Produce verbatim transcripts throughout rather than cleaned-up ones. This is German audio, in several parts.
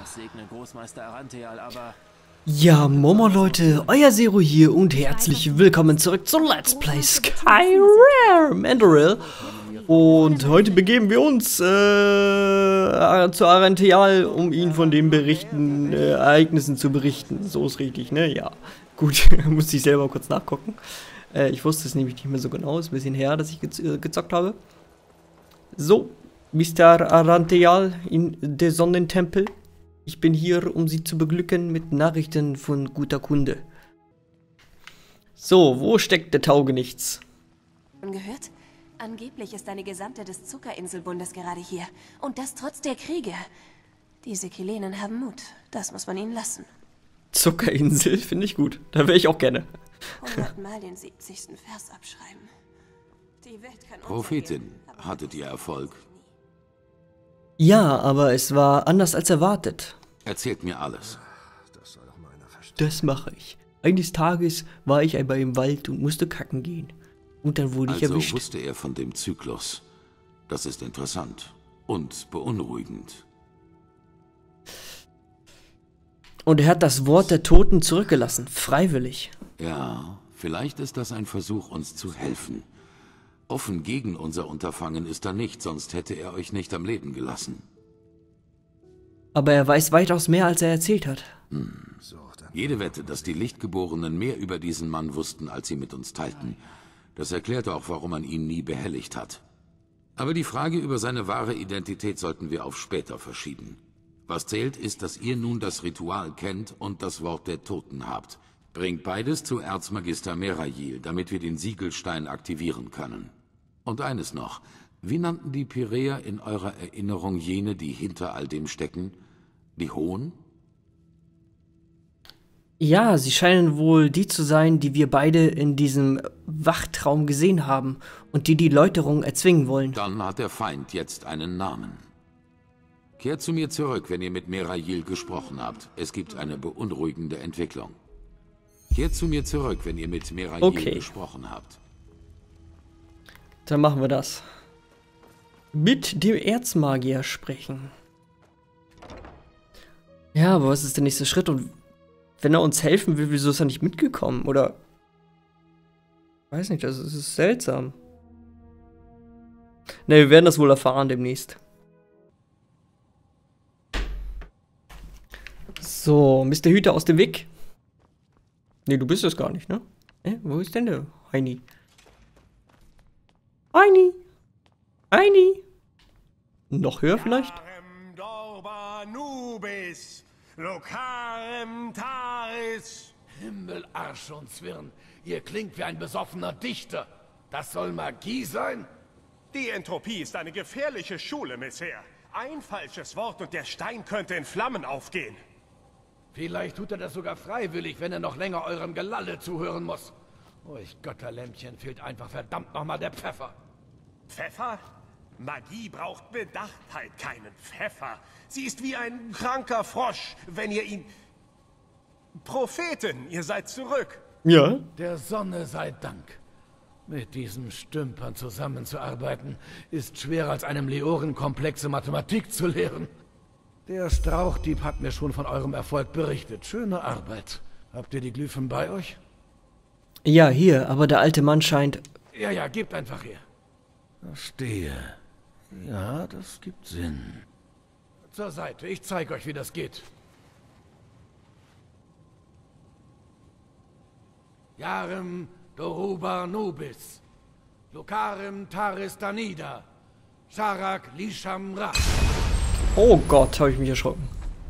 segne Großmeister Arantheal, aber... Ja, Momo Leute, euer Zero hier und herzlich willkommen zurück zu Let's Play Skyrim Andoril. Und heute begeben wir uns äh, zu Arantheal, um ihn von den berichten, äh, Ereignissen zu berichten. So ist richtig, ne? Ja. Gut, musste ich selber kurz nachgucken. Äh, ich wusste es nämlich nicht mehr so genau, ist ein bisschen her, dass ich gez äh, gezockt habe. So, Mister Arantheal in der Sonnentempel. Ich bin hier, um Sie zu beglücken mit Nachrichten von guter Kunde. So, wo steckt der Taugenichts? Gehört? Angeblich ist eine Gesandte des Zuckerinselbundes gerade hier. Und das trotz der Kriege. Diese Kylenen haben Mut. Das muss man ihnen lassen. Zuckerinsel finde ich gut. Da wäre ich auch gerne. hundertmal den siebzigsten Vers abschreiben. Die Welt kann Prophetin, hattet ihr Erfolg? Ja, aber es war anders als erwartet. Erzählt mir alles. Das mache ich. Eines Tages war ich einmal im Wald und musste kacken gehen. Und dann wurde ich Also erwischt. wusste er von dem Zyklus. Das ist interessant und beunruhigend. Und er hat das Wort der Toten zurückgelassen, freiwillig. Ja, vielleicht ist das ein Versuch, uns zu helfen. Offen gegen unser Unterfangen ist er nicht, sonst hätte er euch nicht am Leben gelassen. Aber er weiß weitaus mehr, als er erzählt hat. Hm. Jede Wette, dass die Lichtgeborenen mehr über diesen Mann wussten, als sie mit uns teilten. Das erklärt auch, warum man ihn nie behelligt hat. Aber die Frage über seine wahre Identität sollten wir auf später verschieben. Was zählt, ist, dass ihr nun das Ritual kennt und das Wort der Toten habt. Bringt beides zu Erzmagister Merayil, damit wir den Siegelstein aktivieren können. Und eines noch. Wie nannten die Pyräer in eurer Erinnerung jene, die hinter all dem stecken? Die Hohen? Ja, sie scheinen wohl die zu sein, die wir beide in diesem Wachtraum gesehen haben und die die Läuterung erzwingen wollen. Dann hat der Feind jetzt einen Namen. Kehrt zu mir zurück, wenn ihr mit Merayil gesprochen habt. Es gibt eine beunruhigende Entwicklung. Kehrt zu mir zurück, wenn ihr mit Merayil okay. gesprochen habt. Dann machen wir das. Mit dem Erzmagier sprechen. Ja, aber was ist der nächste Schritt? Und wenn er uns helfen will, wieso ist er nicht mitgekommen? Oder? Weiß nicht, das ist, das ist seltsam. Ne, wir werden das wohl erfahren demnächst. So, Mister Hüter aus dem Weg. Ne, du bist es gar nicht, ne? Äh, wo ist denn der Heini? Heini! Heini! Noch höher vielleicht? Himmel, Arsch und Zwirn. Ihr klingt wie ein besoffener Dichter. Das soll Magie sein? Die Entropie ist eine gefährliche Schule, Messere. Ein falsches Wort und der Stein könnte in Flammen aufgehen. Vielleicht tut er das sogar freiwillig, wenn er noch länger eurem Gelalle zuhören muss. Euch Götterlämpchen fehlt einfach verdammt nochmal der Pfeffer. Pfeffer? Magie braucht Bedachtheit, keinen Pfeffer. Sie ist wie ein kranker Frosch, wenn ihr ihn... Prophetin, ihr seid zurück. Ja. Der Sonne sei Dank. Mit diesen Stümpern zusammenzuarbeiten, ist schwerer als einem Leoren komplexe Mathematik zu lehren. Der Strauchdieb hat mir schon von eurem Erfolg berichtet. Schöne Arbeit. Habt ihr die Glyphen bei euch? Ja, hier, aber der alte Mann scheint... Ja, ja, gebt einfach her. Verstehe. Ja, das gibt Sinn. Zur Seite, ich zeige euch, wie das geht. Yarem Doruba Nubis. Lucarem Taris Danida. Sharak Lisham Ra. Oh Gott, habe ich mich erschrocken.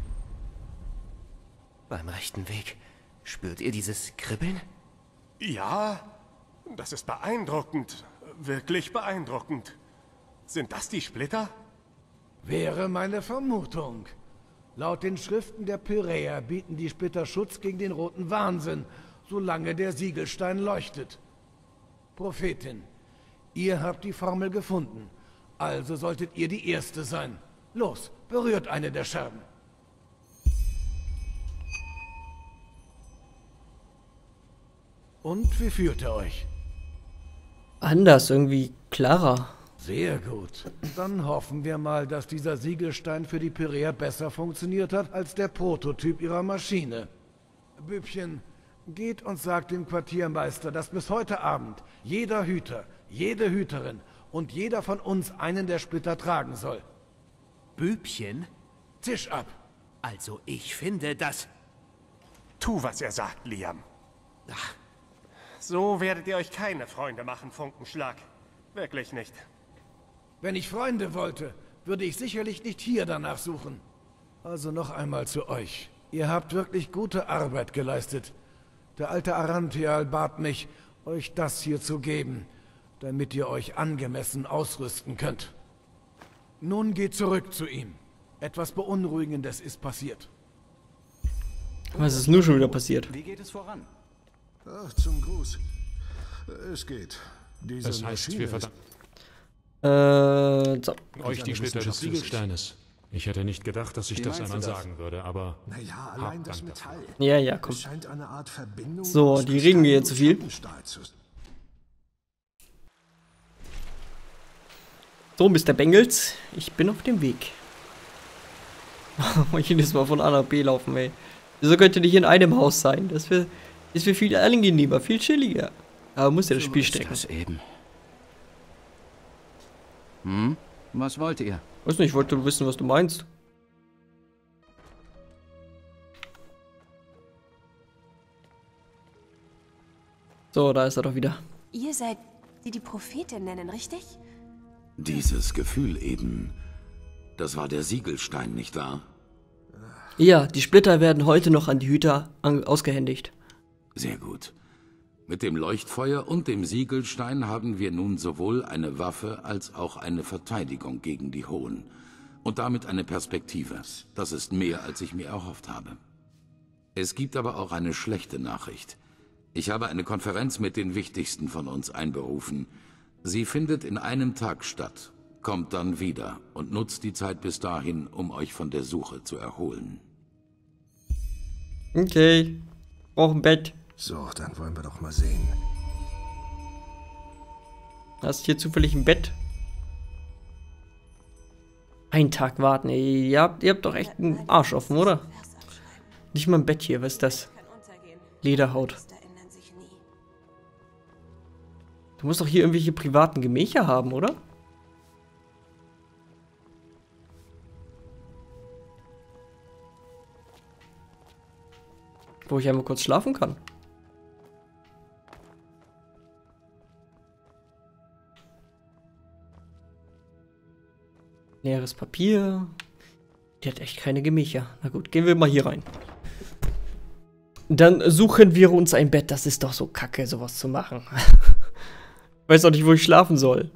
Beim rechten Weg. Spürt ihr dieses Kribbeln? Ja, das ist beeindruckend. Wirklich beeindruckend. Sind das die Splitter? Wäre meine Vermutung. Laut den Schriften der Pyräer bieten die Splitter Schutz gegen den roten Wahnsinn, solange der Siegelstein leuchtet. Prophetin, ihr habt die Formel gefunden. Also solltet ihr die Erste sein. Los, berührt eine der Scherben. Und wie fühlt ihr euch? Anders, irgendwie klarer. Sehr gut. Dann hoffen wir mal, dass dieser Siegelstein für die Pyräer besser funktioniert hat als der Prototyp ihrer Maschine. Bübchen, geht und sagt dem Quartiermeister, dass bis heute Abend jeder Hüter, jede Hüterin und jeder von uns einen der Splitter tragen soll. Bübchen? Zisch ab! Also ich finde, dass... Tu, was er sagt, Liam. Ach, So werdet ihr euch keine Freunde machen, Funkenschlag. Wirklich nicht. Wenn ich Freunde wollte, würde ich sicherlich nicht hier danach suchen. Also noch einmal zu euch. Ihr habt wirklich gute Arbeit geleistet. Der alte Arantheal bat mich, euch das hier zu geben, damit ihr euch angemessen ausrüsten könnt. Nun geht zurück zu ihm. Etwas Beunruhigendes ist passiert. Was ist nun schon wieder passiert? Wie geht es voran? Ach, zum Gruß. Es geht. Diese Das heißt, Maschine wir verdanken Äh, so. euch die Splitter des Siegelsteines. Ich hätte nicht gedacht, dass ich Wie das meinst einmal du das? sagen würde, aber Naja, allein habt das Dank Metall. dafür. Ja, ja, komm. Es scheint eine Art Verbindung So, aus die Kristall reden mir und zu viel. Schattenstahl zu- So, Mister Bengels, ich bin auf dem Weg. Ich jedes Mal von A nach B laufen, ey. Wieso könnte nicht in einem Haus sein? Das wäre das wär viel angenehmer, viel chilliger. Aber muss ja das Spiel strecken. das eben. Hm? Was wollt ihr? Weiß nicht, ich wollte wissen, was du meinst. So, da ist er doch wieder. Ihr seid, die die Prophetin nennen, richtig? Dieses Gefühl eben, das war der Siegelstein, nicht wahr? Ja, die Splitter werden heute noch an die Hüter an ausgehändigt. Sehr gut. Mit dem Leuchtfeuer und dem Siegelstein haben wir nun sowohl eine Waffe als auch eine Verteidigung gegen die Hohen. Und damit eine Perspektive. Das ist mehr, als ich mir erhofft habe. Es gibt aber auch eine schlechte Nachricht. Ich habe eine Konferenz mit den Wichtigsten von uns einberufen. Sie findet in einem Tag statt. Kommt dann wieder und nutzt die Zeit bis dahin, um euch von der Suche zu erholen. Okay. Brauch ein Bett. So, dann wollen wir doch mal sehen. Hast hier zufällig ein Bett? Einen Tag warten, ey. Ihr habt, ihr habt doch echt einen Arsch offen, oder? Nicht mal ein Bett hier, was ist das? Lederhaut. Du musst doch hier irgendwelche privaten Gemächer haben, oder? Wo ich einmal kurz schlafen kann. Leeres Papier. Die hat echt keine Gemächer. Na gut, gehen wir mal hier rein. Dann suchen wir uns ein Bett. Das ist doch so kacke, sowas zu machen. Weiß auch nicht, wo ich schlafen soll.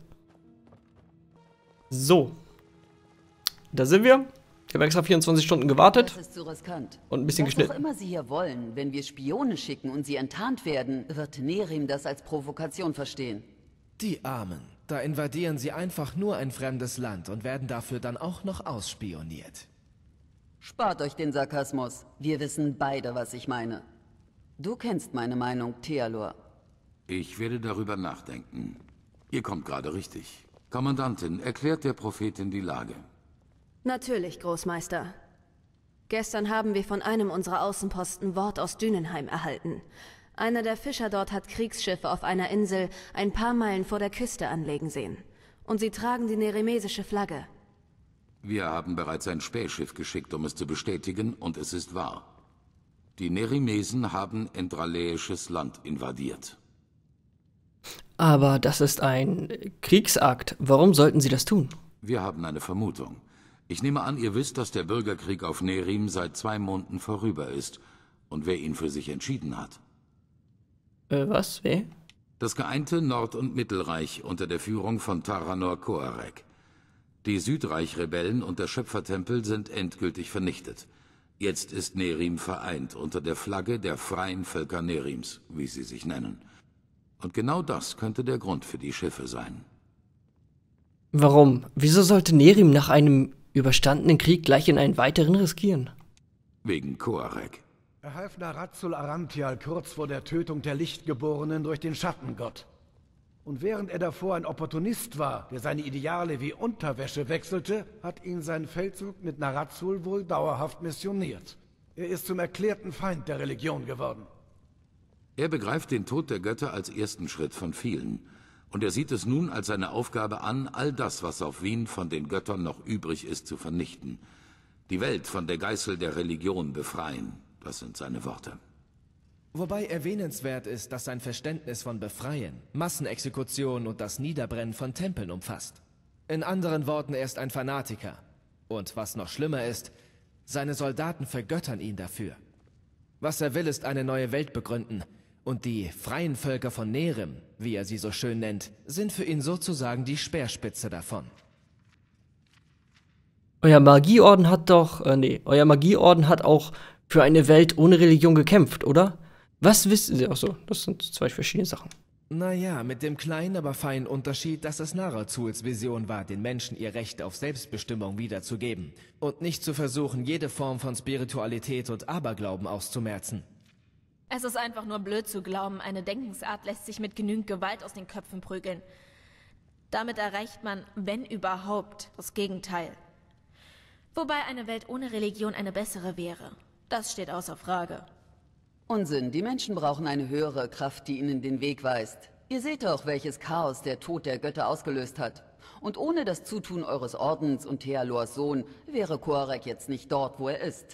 So. Da sind wir. Ich habe extra vierundzwanzig Stunden gewartet. Das ist zu riskant. Und ein bisschen Was geschnitten. auch immer Sie hier wollen, wenn wir Spione schicken und sie enttarnt werden, wird Nerim das als Provokation verstehen. Die Armen. Da invadieren sie einfach nur ein fremdes Land und werden dafür dann auch noch ausspioniert. Spart euch den Sarkasmus. Wir wissen beide, was ich meine. Du kennst meine Meinung, Thealor. Ich werde darüber nachdenken. Ihr kommt gerade richtig. Kommandantin, erklärt der Prophetin die Lage. Natürlich, Großmeister. Gestern haben wir von einem unserer Außenposten Wort aus Dünenheim erhalten. Einer der Fischer dort hat Kriegsschiffe auf einer Insel ein paar Meilen vor der Küste anlegen sehen. Und sie tragen die nerimesische Flagge. Wir haben bereits ein Spähschiff geschickt, um es zu bestätigen, und es ist wahr. Die Nerimesen haben endraleisches Land invadiert. Aber das ist ein Kriegsakt. Warum sollten sie das tun? Wir haben eine Vermutung. Ich nehme an, ihr wisst, dass der Bürgerkrieg auf Nerim seit zwei Monaten vorüber ist und wer ihn für sich entschieden hat. Äh, was? Wer? Das geeinte Nord- und Mittelreich unter der Führung von Taranor Koarek. Die Südreich-Rebellen und der Schöpfertempel sind endgültig vernichtet. Jetzt ist Nerim vereint unter der Flagge der freien Völker Nerims, wie sie sich nennen. Und genau das könnte der Grund für die Schiffe sein. Warum? Wieso sollte Nerim nach einem überstandenen Krieg gleich in einen weiteren riskieren? Wegen Koarek. Er half Narazul Arantheal kurz vor der Tötung der Lichtgeborenen durch den Schattengott. Und während er davor ein Opportunist war, der seine Ideale wie Unterwäsche wechselte, hat ihn sein Feldzug mit Narazul wohl dauerhaft missioniert. Er ist zum erklärten Feind der Religion geworden. Er begreift den Tod der Götter als ersten Schritt von vielen. Und er sieht es nun als seine Aufgabe an, all das, was auf Wien von den Göttern noch übrig ist, zu vernichten. Die Welt von der Geißel der Religion befreien. Das sind seine Worte. Wobei erwähnenswert ist, dass sein Verständnis von Befreien, Massenexekution und das Niederbrennen von Tempeln umfasst. In anderen Worten, er ist ein Fanatiker. Und was noch schlimmer ist, seine Soldaten vergöttern ihn dafür. Was er will, ist eine neue Welt begründen. Und die freien Völker von Nerem, wie er sie so schön nennt, sind für ihn sozusagen die Speerspitze davon. Euer Magieorden hat doch, äh, nee, euer Magieorden hat auch für eine Welt ohne Religion gekämpft, oder? Was wissen Sie? Achso, das sind zwei verschiedene Sachen. Naja, mit dem kleinen, aber feinen Unterschied, dass es Narazuls Vision war, den Menschen ihr Recht auf Selbstbestimmung wiederzugeben und nicht zu versuchen, jede Form von Spiritualität und Aberglauben auszumerzen. Es ist einfach nur blöd zu glauben, eine Denkensart lässt sich mit genügend Gewalt aus den Köpfen prügeln. Damit erreicht man, wenn überhaupt, das Gegenteil. Wobei eine Welt ohne Religion eine bessere wäre. Das steht außer Frage. Unsinn, die Menschen brauchen eine höhere Kraft, die ihnen den Weg weist. Ihr seht doch, welches Chaos der Tod der Götter ausgelöst hat. Und ohne das Zutun eures Ordens und Thealors Sohn wäre Koarek jetzt nicht dort, wo er ist.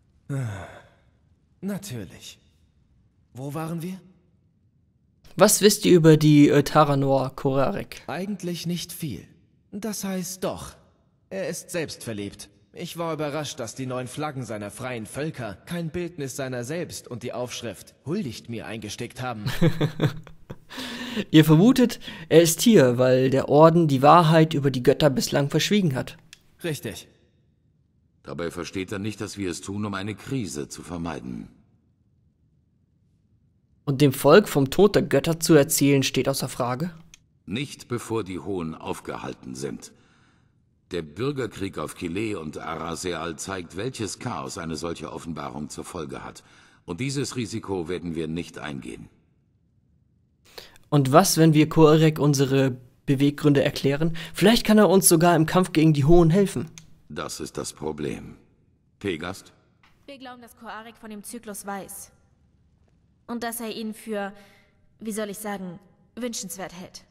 Natürlich. Wo waren wir? Was wisst ihr über die äh, Taranor Koarek? Eigentlich nicht viel. Das heißt doch, er ist selbstverliebt. Ich war überrascht, dass die neuen Flaggen seiner freien Völker kein Bildnis seiner selbst und die Aufschrift "Huldigt mir" eingesteckt haben. Ihr vermutet, er ist hier, weil der Orden die Wahrheit über die Götter bislang verschwiegen hat. Richtig. Dabei versteht er nicht, dass wir es tun, um eine Krise zu vermeiden. Und dem Volk vom Tod der Götter zu erzählen, steht außer Frage? Nicht bevor die Hohen aufgehalten sind. Der Bürgerkrieg auf Kile und Araseal zeigt, welches Chaos eine solche Offenbarung zur Folge hat. Und dieses Risiko werden wir nicht eingehen. Und was, wenn wir Koarek unsere Beweggründe erklären? Vielleicht kann er uns sogar im Kampf gegen die Hohen helfen. Das ist das Problem. Pegast? Wir glauben, dass Koarek von dem Zyklus weiß. Und dass er ihn für, wie soll ich sagen, wünschenswert hält.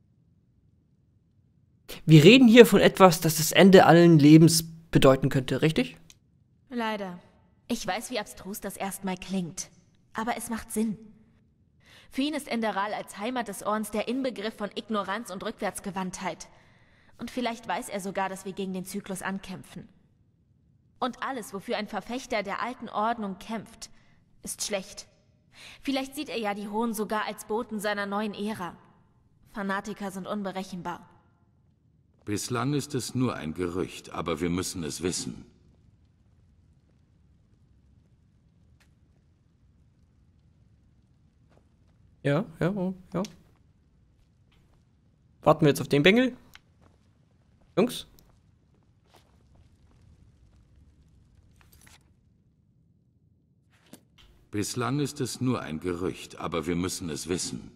Wir reden hier von etwas, das das Ende allen Lebens bedeuten könnte, richtig? Leider. Ich weiß, wie abstrus das erstmal klingt. Aber es macht Sinn. Für ihn ist Enderal als Heimat des Ordens der Inbegriff von Ignoranz und Rückwärtsgewandtheit. Und vielleicht weiß er sogar, dass wir gegen den Zyklus ankämpfen. Und alles, wofür ein Verfechter der alten Ordnung kämpft, ist schlecht. Vielleicht sieht er ja die Hohen sogar als Boten seiner neuen Ära. Fanatiker sind unberechenbar. Bislang ist es nur ein Gerücht, aber wir müssen es wissen. Ja, ja, ja. Warten wir jetzt auf den Bengel? Jungs? Bislang ist es nur ein Gerücht, aber wir müssen es wissen.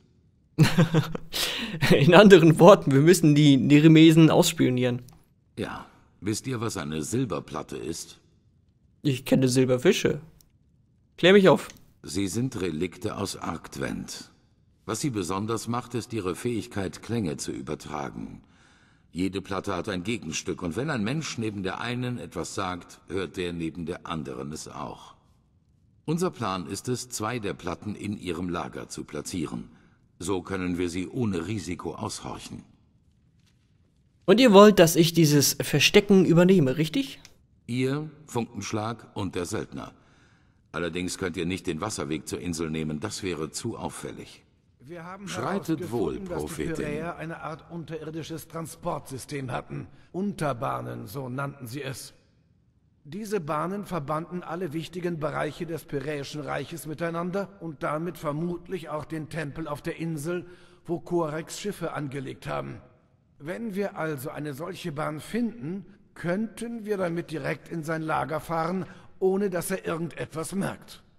In anderen Worten, wir müssen die Neremesen ausspionieren. Ja. Wisst ihr, was eine Silberplatte ist? Ich kenne Silberfische. Klär mich auf. Sie sind Relikte aus Arctwend. Was sie besonders macht, ist ihre Fähigkeit, Klänge zu übertragen. Jede Platte hat ein Gegenstück, und wenn ein Mensch neben der einen etwas sagt, hört der neben der anderen es auch. Unser Plan ist es, zwei der Platten in ihrem Lager zu platzieren. So können wir sie ohne Risiko aushorchen. Und ihr wollt, dass ich dieses Verstecken übernehme, richtig? Ihr, Funkenschlag und der Söldner. Allerdings könnt ihr nicht den Wasserweg zur Insel nehmen, das wäre zu auffällig. Wir haben Schreitet wohl, dass die Prophetin. Pyräer eine Art unterirdisches Transportsystem hatten. Unterbahnen, so nannten sie es. Diese Bahnen verbanden alle wichtigen Bereiche des Pyräischen Reiches miteinander und damit vermutlich auch den Tempel auf der Insel, wo Koareks Schiffe angelegt haben. Wenn wir also eine solche Bahn finden, könnten wir damit direkt in sein Lager fahren, ohne dass er irgendetwas merkt.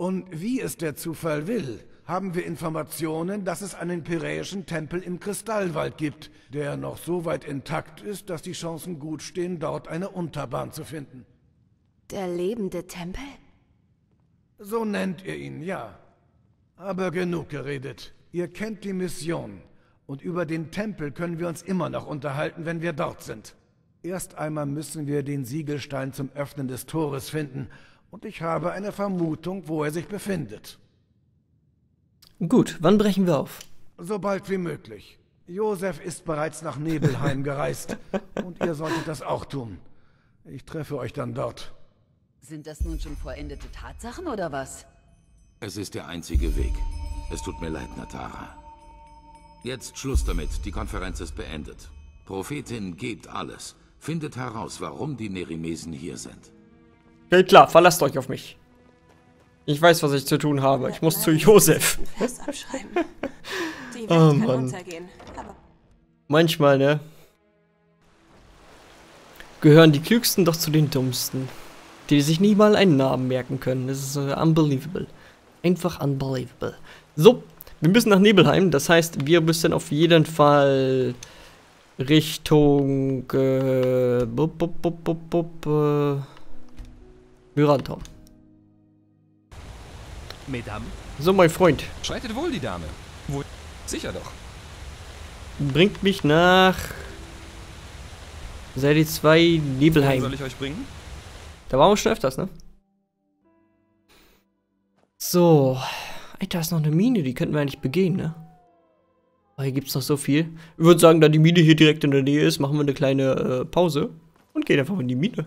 Und wie es der Zufall will, haben wir Informationen, dass es einen pyräischen Tempel im Kristallwald gibt, der noch so weit intakt ist, dass die Chancen gut stehen, dort eine Unterbahn zu finden. Der lebende Tempel? So nennt ihr ihn, ja. Aber genug geredet. Ihr kennt die Mission. Und über den Tempel können wir uns immer noch unterhalten, wenn wir dort sind. Erst einmal müssen wir den Siegelstein zum Öffnen des Tores finden. Und ich habe eine Vermutung, wo er sich befindet. Gut, wann brechen wir auf? So bald wie möglich. Josef ist bereits nach Nebelheim gereist. Und ihr solltet das auch tun. Ich treffe euch dann dort. Sind das nun schon vollendete Tatsachen oder was? Es ist der einzige Weg. Es tut mir leid, Natara. Jetzt Schluss damit. Die Konferenz ist beendet. Prophetin, gebt alles. Findet heraus, warum die Nerimesen hier sind. Okay, klar, verlasst euch auf mich. Ich weiß, was ich zu tun habe. Ich muss zu Josef. Oh Mann. Manchmal, ne? Gehören die Klügsten doch zu den Dummsten. Die sich nie mal einen Namen merken können. Das ist uh, unbelievable. Einfach unbelievable. So, wir müssen nach Nebelheim. Das heißt, wir müssen auf jeden Fall Richtung äh, bup, bup, bup, bup, bup, äh, Myrantom. Mesdames. So, mein Freund. Schreitet wohl, die Dame. Wohl. Sicher doch. Bringt mich nach Serie zwei Nebelheim. Soll ich euch bringen? Da waren wir schon öfters, ne? So. Alter, ist noch eine Mine, die könnten wir eigentlich begehen, ne? Aber hier gibt's noch so viel. Ich würde sagen, da die Mine hier direkt in der Nähe ist, machen wir eine kleine äh, Pause und gehen einfach in die Mine.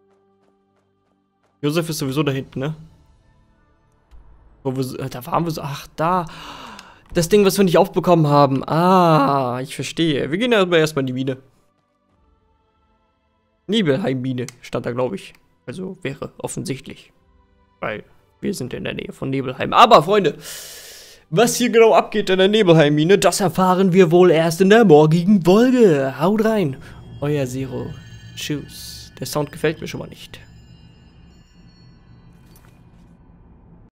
Josef ist sowieso da hinten, ne? Wo wir, äh, da waren wir so. Ach, da. Das Ding, was wir nicht aufbekommen haben. Ah, ich verstehe. Wir gehen aber erstmal in die Mine. Nebelheim-Mine stand da, glaube ich. Also wäre offensichtlich. Weil wir sind in der Nähe von Nebelheim. Aber, Freunde, was hier genau abgeht in der Nebelheim-Mine, das erfahren wir wohl erst in der morgigen Folge. Haut rein. Euer Zero. Tschüss. Der Sound gefällt mir schon mal nicht.